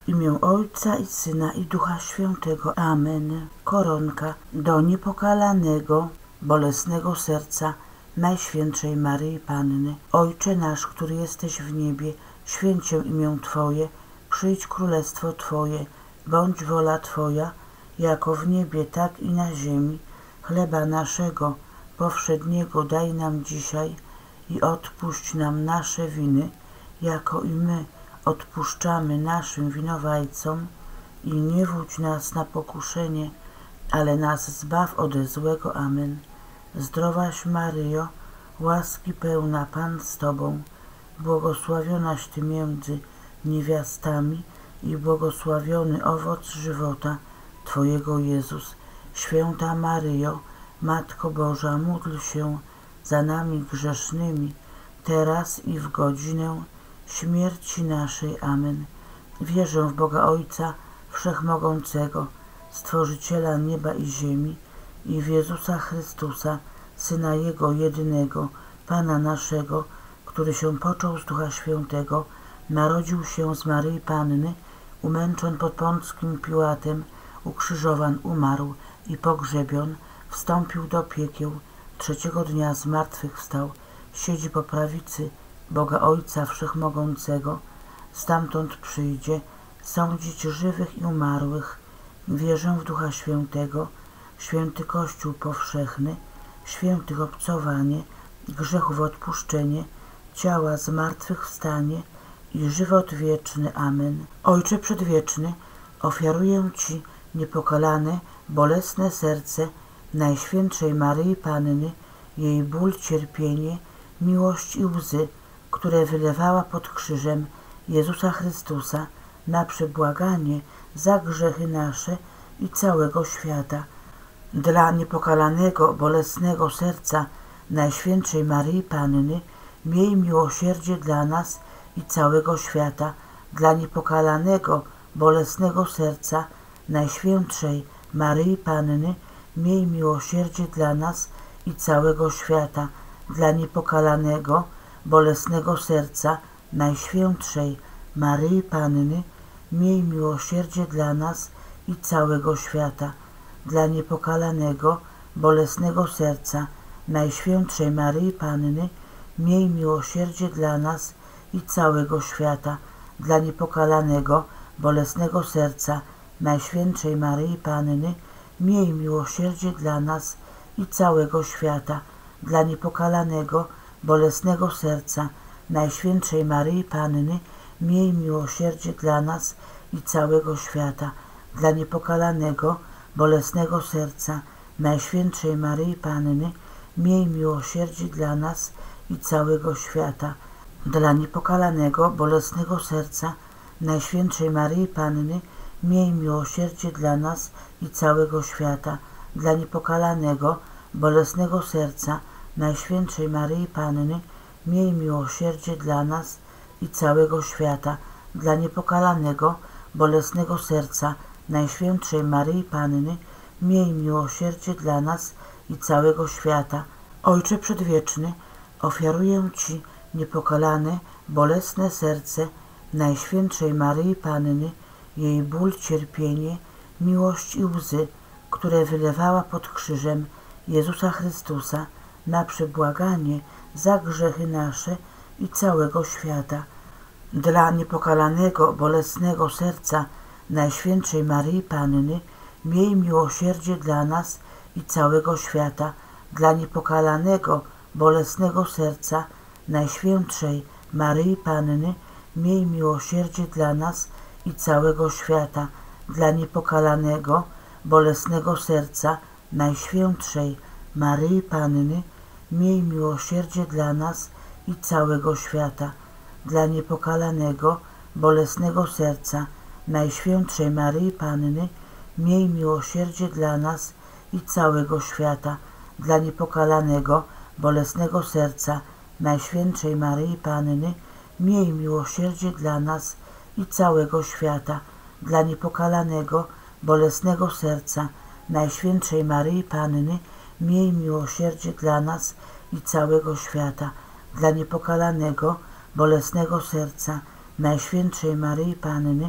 W imię Ojca i Syna i Ducha Świętego. Amen. Koronka do niepokalanego, bolesnego serca Najświętszej Maryi Panny. Ojcze nasz, który jesteś w niebie, święć się imię Twoje, przyjdź królestwo Twoje, bądź wola Twoja, jako w niebie, tak i na ziemi. Chleba naszego powszedniego daj nam dzisiaj i odpuść nam nasze winy, jako i my odpuszczamy naszym winowajcom, i nie wódź nas na pokuszenie, ale nas zbaw ode złego. Amen. Zdrowaś Maryjo, łaski pełna, Pan z Tobą, błogosławionaś Ty między niewiastami i błogosławiony owoc żywota Twojego, Jezus. Święta Maryjo, Matko Boża, módl się za nami grzesznymi, teraz i w godzinę śmierci naszej. Amen. Wierzę w Boga Ojca Wszechmogącego, Stworzyciela nieba i ziemi, i w Jezusa Chrystusa, Syna Jego jedynego, Pana naszego, który się począł z Ducha Świętego, narodził się z Maryi Panny, umęczon pod Pąckim Piłatem, ukrzyżowan, umarł i pogrzebion, wstąpił do piekieł, trzeciego dnia zmartwychwstał, siedzi po prawicy Boga Ojca Wszechmogącego, stamtąd przyjdzie sądzić żywych i umarłych. Wierzę w Ducha Świętego, święty Kościół powszechny, świętych obcowanie, grzechów odpuszczenie, ciała zmartwychwstanie i żywot wieczny. Amen. Ojcze Przedwieczny, ofiaruję Ci niepokalane, bolesne serce Najświętszej Maryi Panny, jej ból, cierpienie, miłość i łzy, które wylewała pod krzyżem Jezusa Chrystusa na przebłaganie za grzechy nasze i całego świata. Dla niepokalanego, bolesnego serca Najświętszej Maryi Panny miej miłosierdzie dla nas i całego świata. Dla niepokalanego, bolesnego serca Najświętszej Maryi Panny miej miłosierdzie dla nas i całego świata. Dla niepokalanego, bolesnego serca Najświętszej Maryi Panny miej miłosierdzie dla nas i całego świata. Dla niepokalanego, bolesnego serca Najświętszej Maryi Panny miej miłosierdzie dla nas i całego świata. Dla niepokalanego, bolesnego serca Najświętszej Maryi Panny miej miłosierdzie dla nas i całego świata. Dla niepokalanego, bolesnego serca Najświętszej Maryi Panny miej miłosierdzie dla nas i całego świata. Dla niepokalanego, bolesnego serca Najświętszej Maryi Panny miej miłosierdzie dla nas i całego świata. Dla niepokalanego, bolesnego serca Najświętszej Maryi Panny miej miłosierdzie dla nas i całego świata. Dla niepokalanego, bolesnego serca Najświętszej Maryi Panny miej miłosierdzie dla nas i całego świata. Dla niepokalanego, bolesnego serca Najświętszej Maryi Panny miej miłosierdzie dla nas i całego świata. Ojcze Przedwieczny, ofiaruję Ci niepokalane, bolesne serce Najświętszej Maryi Panny, jej ból, cierpienie, miłość i łzy, które wylewała pod krzyżem Jezusa Chrystusa na przebłaganie za grzechy nasze i całego świata. Dla niepokalanego, bolesnego serca Najświętszej Maryi Panny miej miłosierdzie dla nas i całego świata. Dla niepokalanego, bolesnego serca Najświętszej Maryi Panny miej miłosierdzie dla nas i całego świata. Dla niepokalanego, bolesnego serca Najświętszej Maryi Panny miej miłosierdzie dla nas i całego świata. Dla niepokalanego, bolesnego serca Najświętszej Maryi Panny miej miłosierdzie dla nas i całego świata. Dla niepokalanego, bolesnego serca Najświętszej Maryi Panny miej miłosierdzie dla nas i całego świata. Dla niepokalanego, bolesnego serca Najświętszej Maryi Panny miej miłosierdzie dla nas i całego świata. Dla niepokalanego, bolesnego serca Najświętszej Maryi Panny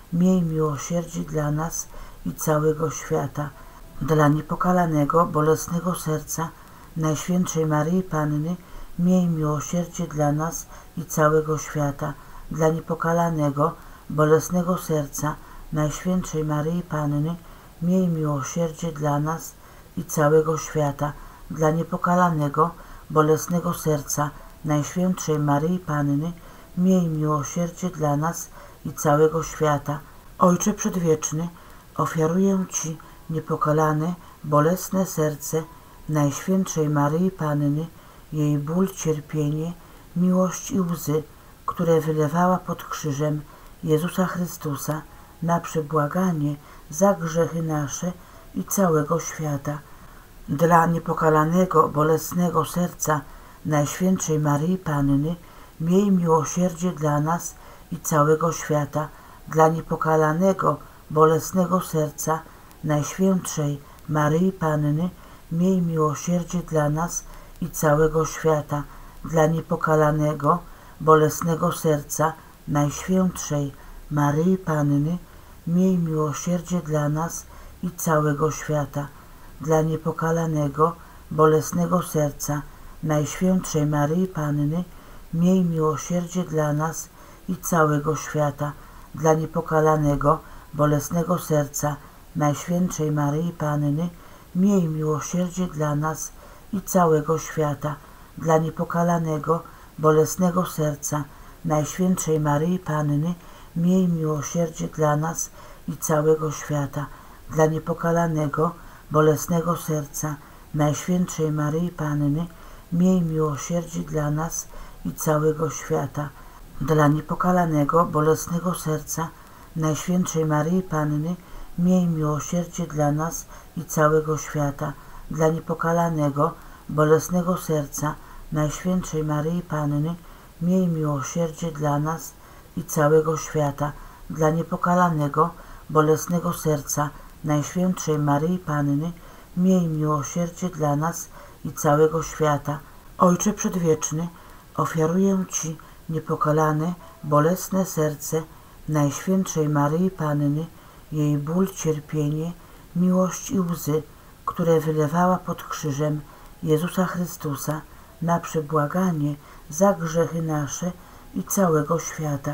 miej miłosierdzie dla nas i całego świata. Dla niepokalanego, bolesnego serca Najświętszej Maryi Panny, miej miłosierdzie dla nas i całego świata. Dla niepokalanego, bolesnego serca Najświętszej Maryi Panny, miej miłosierdzie dla nas i całego świata. Dla niepokalanego, bolesnego serca Najświętszej Maryi Panny, miej miłosierdzie dla nas i całego świata. Ojcze Przedwieczny, ofiaruję Ci niepokalane, bolesne serce Najświętszej Maryi Panny, jej ból, cierpienie, miłość i łzy, które wylewała pod krzyżem Jezusa Chrystusa na przebłaganie za grzechy nasze i całego świata. Dla niepokalanego, bolesnego serca Najświętszej Maryi Panny, miej miłosierdzie dla nas i całego świata. Dla niepokalanego, bolesnego serca Najświętszej Maryi Panny, miej miłosierdzie dla nas i całego świata. Dla niepokalanego, bolesnego serca Najświętszej Maryi Panny, miej miłosierdzie dla nas i całego świata. Dla niepokalanego, bolesnego serca Najświętszej Maryi Panny, miej miłosierdzie dla nas i całego świata. Dla niepokalanego, bolesnego serca Najświętszej Maryi Panny, miej miłosierdzie dla nas i całego świata. Dla niepokalanego, bolesnego serca Najświętszej Maryi Panny, miej miłosierdzie dla nas i całego świata. Dla niepokalanego, bolesnego serca Najświętszej Maryi Panny, miej miłosierdzie dla nas i całego świata. Dla niepokalanego, bolesnego serca Najświętszej Maryi Panny, miej miłosierdzie dla nas i całego świata. Dla niepokalanego, bolesnego serca Najświętszej Maryi Panny, miej miłosierdzie dla nas i całego świata. Dla niepokalanego, bolesnego serca Najświętszej Maryi Panny, miej miłosierdzie dla nas i całego świata. Ojcze Przedwieczny, ofiaruję Ci niepokalane, bolesne serce Najświętszej Maryi Panny, jej ból, cierpienie, miłość i łzy, które wylewała pod krzyżem Jezusa Chrystusa na przebłaganie za grzechy nasze i całego świata.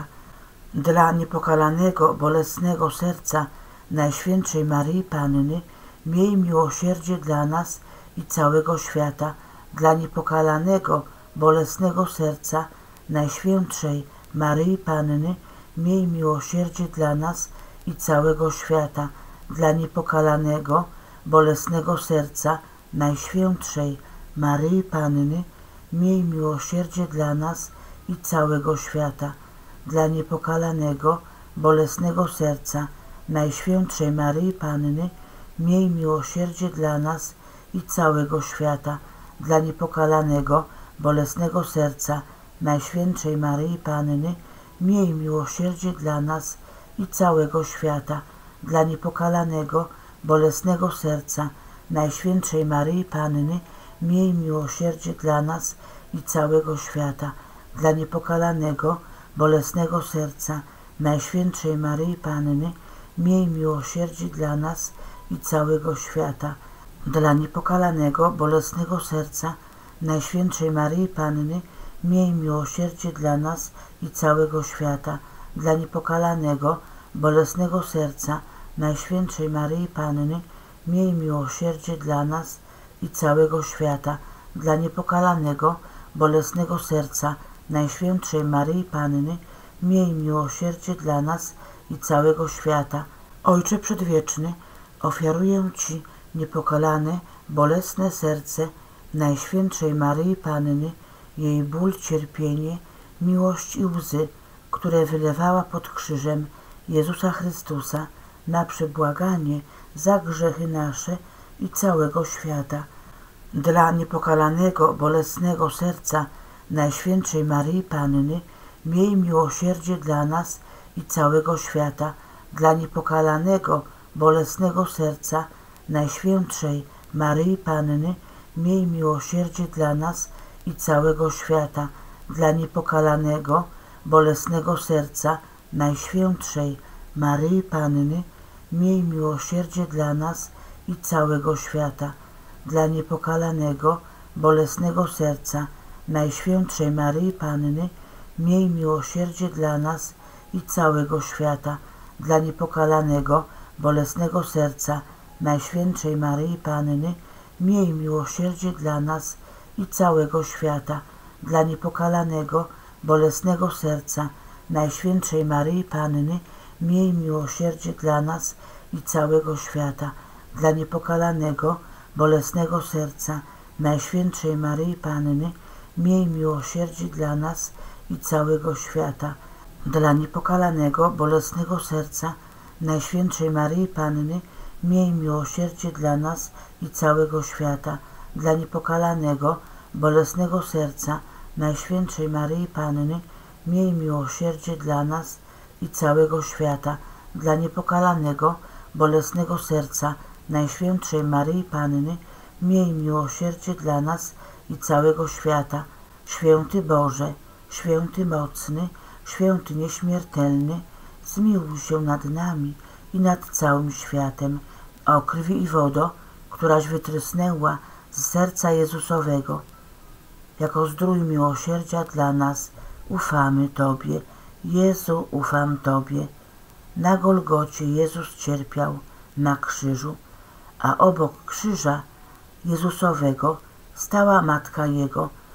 Dla niepokalanego, bolesnego serca Najświętszej Maryi Panny, miej miłosierdzie dla nas i całego świata. Dla niepokalanego, bolesnego serca Najświętszej Maryi Panny, miej miłosierdzie dla nas i całego świata. Dla niepokalanego, bolesnego serca Najświętszej Maryi Panny, miej miłosierdzie dla nas i całego świata. Dla niepokalanego, bolesnego serca Najświętszej Maryi Panny, miej miłosierdzie dla nas i całego świata. Dla niepokalanego, bolesnego serca Najświętszej Maryi Panny, miej miłosierdzie dla nas i całego świata. Dla niepokalanego, bolesnego serca Najświętszej Maryi Panny, miej miłosierdzie dla nas i całego świata. Dla niepokalanego, bolesnego serca Najświętszej Maryi Panny, miej miłosierdzie dla nas i całego świata. Dla niepokalanego, bolesnego serca Najświętszej Maryi Panny, miej miłosierdzie dla nas i całego świata. Dla niepokalanego, bolesnego serca Najświętszej Maryi Panny, miej miłosierdzie dla nas i całego świata. Dla niepokalanego, bolesnego serca Najświętszej Maryi Panny, miej miłosierdzie dla nas i całego świata. Ojcze Przedwieczny, ofiaruję Ci niepokalane, bolesne serce Najświętszej Maryi Panny, jej ból, cierpienie, miłość i łzy, które wylewała pod krzyżem Jezusa Chrystusa na przebłaganie za grzechy nasze i całego świata. Dla niepokalanego, bolesnego serca Najświętszej Maryi Panny, miej miłosierdzie dla nas i całego świata. Dla niepokalanego, bolesnego serca Najświętszej Maryi Panny, miej miłosierdzie dla nas i całego świata. Dla niepokalanego, bolesnego serca Najświętszej Maryi Panny, miej miłosierdzie dla nas i całego świata. Dla niepokalanego, bolesnego serca Najświętszej Maryi Panny, miej miłosierdzie dla nas i całego świata. Dla niepokalanego, bolesnego serca Najświętszej Maryi Panny, miej miłosierdzie dla nas i całego świata. Dla niepokalanego, bolesnego serca Najświętszej Maryi Panny, miej miłosierdzie dla nas i całego świata. Dla niepokalanego, bolesnego serca Najświętszej Maryi Panny, miej miłosierdzie dla nas i całego świata. Dla niepokalanego, bolesnego serca Najświętszej Maryi Panny, miej miłosierdzie dla nas i całego świata. Dla niepokalanego, bolesnego serca Najświętszej Maryi Panny, miej miłosierdzie dla nas i całego świata. Dla niepokalanego, bolesnego serca Najświętszej Maryi Panny, miej miłosierdzie dla nas i całego świata. Święty Boże, święty mocny, święty nieśmiertelny, zmiłuj się nad nami i nad całym światem. O krwi i wodo, któraś wytrysnęła z serca Jezusowego, jako zdrój miłosierdzia dla nas, ufamy Tobie. Jezu, ufam Tobie. Na Golgocie Jezus cierpiał na krzyżu, a obok krzyża Jezusowego stała Matka Jego,